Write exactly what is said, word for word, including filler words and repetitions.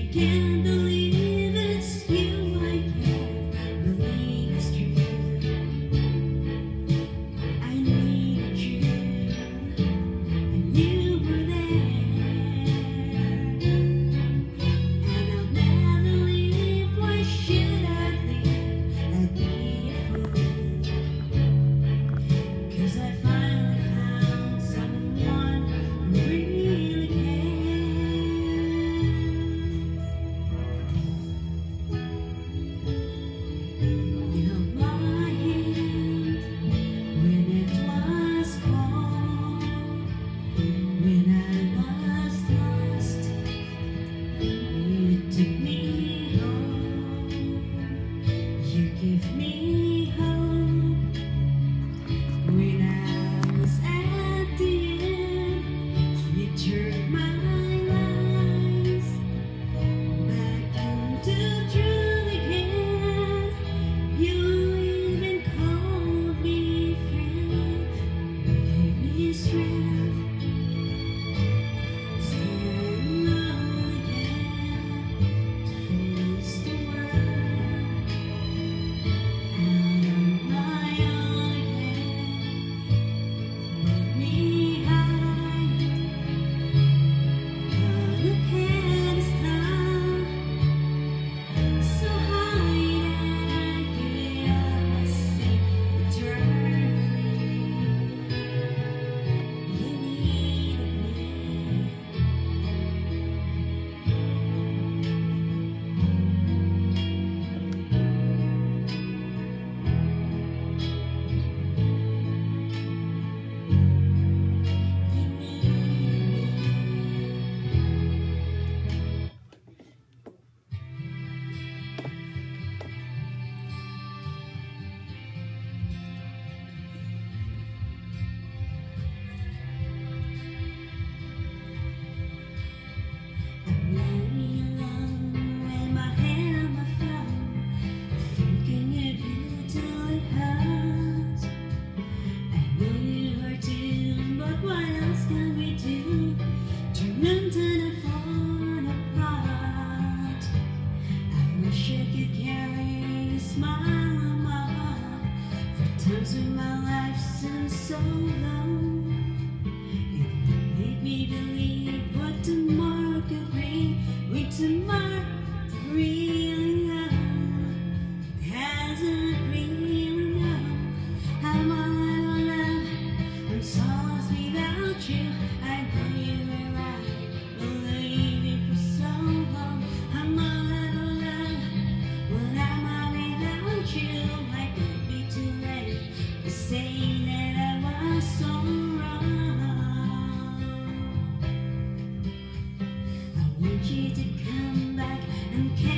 can't believe it's you, I can't believe it's true. I needed you, and you were there, and I'll never leave. Why should I leave? I'd be a fool, 'cause I finally found someone who really cares. You held my hand when it was cold, when I was lost. You took me home. You gave me hope when I was at the end. You turned my life back into truth again. You even called me friend. You gave me strength, stand alone again to face the world out on my own again. Let me hide on a pedestal, so high that I could almost see eternally. You needed me. I'm lying alone with my hand on my phone, thinking of you till it hurts. I know you hurt too, but what else can we do? Turn into the falling apart. I wish I could carry a smile on my heart for times when my life seems so long. It made me believe what tomorrow could bring. When tomorrow really know, hasn't really known how my little love I'm so lost without you. I know you were right, believing for so long. How my little love, what am I without you? I could be too late for saying that I was so wrong. I want you to come back and care.